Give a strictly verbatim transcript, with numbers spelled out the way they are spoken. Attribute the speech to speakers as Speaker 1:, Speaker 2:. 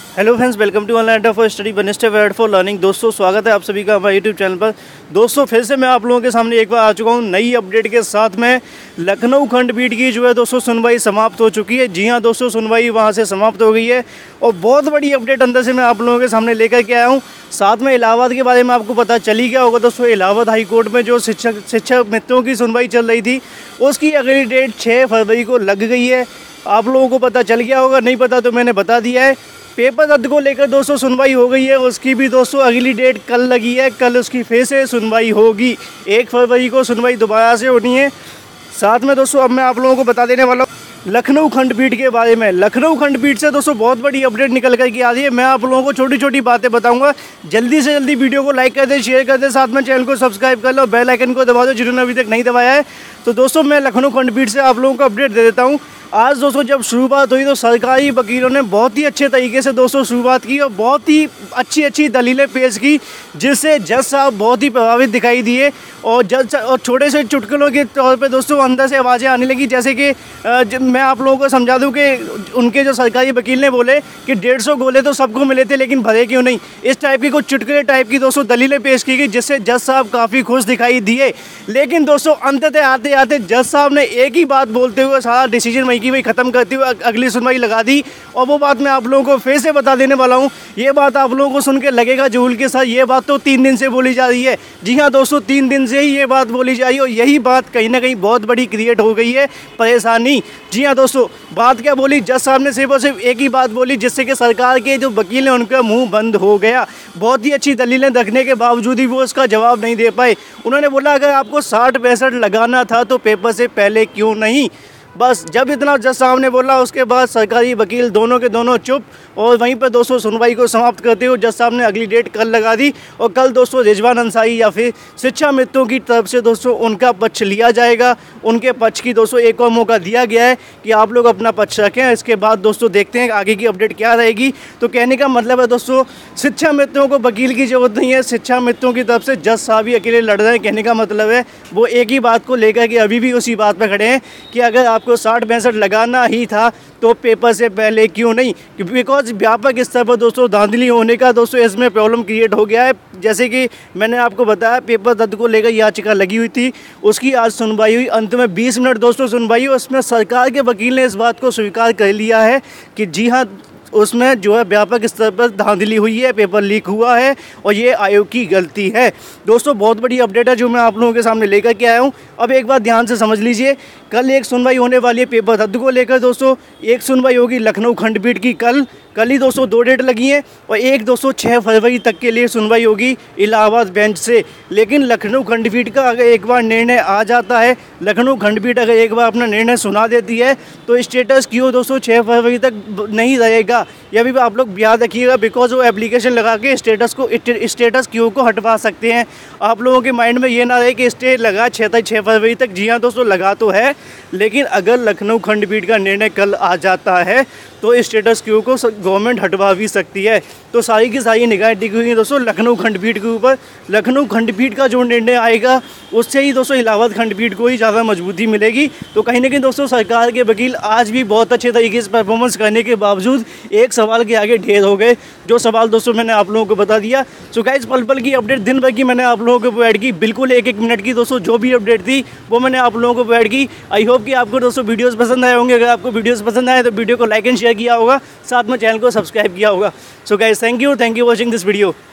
Speaker 1: Hello friends, welcome to online for study बनिस्ट वेड for learning. दोस्तों स्वागत है आप सभी का हमारे यूट्यूब चैनल पर। दोस्तों फिर से मैं आप लोगों के सामने एक बार आ चुका हूँ नई अपडेट के साथ में। लखनऊ खंडपीठ की जो है दोस्तों सुनवाई समाप्त हो चुकी है। जी हाँ दोस्तों, सुनवाई वहाँ से समाप्त हो गई है और बहुत बड़ी अपडेट अंदर से मैं आप लोगों के सामने लेकर के आया हूँ। साथ में इलाहाबाद के बारे में आपको पता चल ही गया होगा दोस्तों। इलाहाबाद हाई कोर्ट में जो शिक्षक शिक्षक मित्रों की सुनवाई चल रही थी उसकी अगली डेट छः फरवरी को लग गई है। आप लोगों को पता चल गया होगा, नहीं पता तो मैंने बता दिया है। पेपर रद्द को लेकर दोस्तों सुनवाई हो गई है, उसकी भी दोस्तों अगली डेट कल लगी है। कल उसकी फिर से सुनवाई होगी। एक फरवरी को सुनवाई दोबारा से होनी है। साथ में दोस्तों अब मैं आप लोगों को बता देने वाला हूँ लखनऊ खंडपीठ के बारे में। लखनऊ खंडपीठ से दोस्तों बहुत बड़ी अपडेट निकल कर के आ रही है। मैं आप लोगों को छोटी छोटी बातें बताऊंगा। जल्दी से जल्दी वीडियो को लाइक कर दे, शेयर कर दे, साथ में चैनल को सब्सक्राइब कर लो, बेल आइकन को दबा दो जिन्होंने अभी तक नहीं दबाया है। तो दोस्तों मैं लखनऊ खंडपीठ से आप लोगों को अपडेट दे देता हूँ। आज दोस्तों जब शुरुआत हुई तो सरकारी वकीलों ने बहुत ही अच्छे तरीके से दोस्तों शुरुआत की और बहुत ही अच्छी अच्छी दलीलें पेश की, जिससे जज साहब बहुत ही प्रभावित दिखाई दिए। और जज और छोटे से चुटकुलों के तौर पे दोस्तों अंदर से आवाज़ें आने लगी, जैसे कि मैं आप लोगों को समझा दूं कि उनके जो सरकारी वकील ने बोले कि डेढ़ सौ गोले तो सबको मिले थे लेकिन भरे क्यों नहीं। इस टाइप की कुछ चुटकुले टाइप की दोस्तों दलीलें पेश की गई, जिससे जज साहब काफ़ी खुश दिखाई दिए। लेकिन दोस्तों अंततः आते आते जज साहब ने एक ही बात बोलते हुए सारा डिसीजन वहीं की वहीं ख़त्म करते हुए अगली सुनवाई लगा दी। और वो बात मैं आप लोगों को फिर से बता देने वाला हूँ। ये बात आप लोगों को सुन के लगेगा जूल के साथ, ये बात तो तीन दिन से बोली जा रही है। जी हाँ दोस्तों, तीन दिन से ही ये बात बोली जा रही है और यही बात कहीं ना कहीं बहुत बड़ी क्रिएट हो गई है परेशानी। जी हाँ दोस्तों, बात क्या बोली जज साहब ने? सिर्फ और सिर्फ एक ही बात बोली, जिससे कि सरकार के जो वकील हैं उनका मुंह बंद हो गया। बहुत ही अच्छी दलीलें रखने के बावजूद ही वो उसका जवाब नहीं दे पाए। उन्होंने बोला अगर आपको साठ पैंसठ लगाना था तो पेपर से पहले क्यों नहीं। बस जब इतना जज साहब ने बोला उसके बाद सरकारी वकील दोनों के दोनों चुप। और वहीं पर दोस्तों सुनवाई को समाप्त करते हुए जज साहब ने अगली डेट कल लगा दी। और कल दोस्तों रिजवान अंसारी या फिर शिक्षा मित्रों की तरफ से दोस्तों उनका पक्ष लिया जाएगा। उनके पक्ष की दोस्तों एक और मौका दिया गया है कि आप लोग अपना पक्ष रखें। इसके बाद दोस्तों देखते हैं आगे की अपडेट क्या रहेगी। तो कहने का मतलब है दोस्तों, शिक्षा मित्रों को वकील की ज़रूरत नहीं है। शिक्षा मित्रों की तरफ से जज साहब ही अकेले लड़ रहे हैं। कहने का मतलब है वो एक ही बात को लेकर के अभी भी उसी बात पर खड़े हैं कि अगर आपको साठ पैंसठ लगाना ही था तो पेपर से पहले क्यों नहीं। बिकॉज व्यापक स्तर पर दोस्तों धांधली होने का दोस्तों इसमें प्रॉब्लम क्रिएट हो गया है। जैसे कि मैंने आपको बताया पेपर रद्द को लेकर याचिका लगी हुई थी, उसकी आज सुनवाई हुई। अंत में बीस मिनट दोस्तों सुनवाई हुई। उसमें सरकार के वकील ने इस बात को स्वीकार कर लिया है कि जी हाँ उसमें जो है व्यापक स्तर पर धांधली हुई है, पेपर लीक हुआ है और ये आयोग की गलती है। दोस्तों बहुत बड़ी अपडेट है जो मैं आप लोगों के सामने लेकर के आया हूँ। अब एक बात ध्यान से समझ लीजिए, कल एक सुनवाई होने वाली है पेपर रद्द को लेकर। दोस्तों एक सुनवाई होगी लखनऊ खंडपीठ की कल कल ही दोस्तों दो डेट लगी हैं और एक दोस्तों छः फरवरी तक के लिए सुनवाई होगी इलाहाबाद बेंच से। लेकिन लखनऊ खंडपीठ का अगर एक बार निर्णय आ जाता है, लखनऊ खंडपीठ अगर एक बार अपना निर्णय सुना देती है तो स्टेटस क्यू दोस्तों छः फरवरी तक नहीं रहेगा। यह भी आप लोग याद रखिएगा, बिकॉज वो एप्लीकेशन लगा के स्टेटस को स्टेटस क्यू को हटवा सकते हैं। आप लोगों के माइंड में ये ना रहे कि स्टे लगा छः तक छः फरवरी तक। जी हाँ दोस्तों लगा तो है, लेकिन अगर लखनऊ खंडपीठ का निर्णय कल आ जाता है तो स्टेटस क्यू को गवर्नमेंट हटवा भी सकती है। तो सारी की सारी निगाहें टिकी हुई हैं दोस्तों लखनऊ खंडपीठ के ऊपर। लखनऊ खंडपीठ का जो निर्णय आएगा उससे ही दोस्तों इलाहाबाद खंडपीठ को ही ज़्यादा मजबूती मिलेगी। तो कहीं ना कहीं दोस्तों सरकार के वकील आज भी बहुत अच्छे तरीके से परफॉर्मेंस करने के बावजूद एक सवाल के आगे ढेर हो गए। जो सवाल दोस्तों मैंने आप लोगों को बता दिया। सो गाइस पल पल की अपडेट दिन भर की मैंने आप लोगों को प्रोवाइड की, बिल्कुल एक एक मिनट की दोस्तों जो भी अपडेट थी वो मैंने आप लोगों को प्रोवाइड की। आई होप कि आपको दोस्तों वीडियोज़ पसंद आए होंगे। अगर आपको वीडियोज़ पसंद आए तो वीडियो को लाइक एंड शेयर किया होगा, साथ में चैनल को सब्सक्राइब किया होगा। So guys thank you thank you watching this video.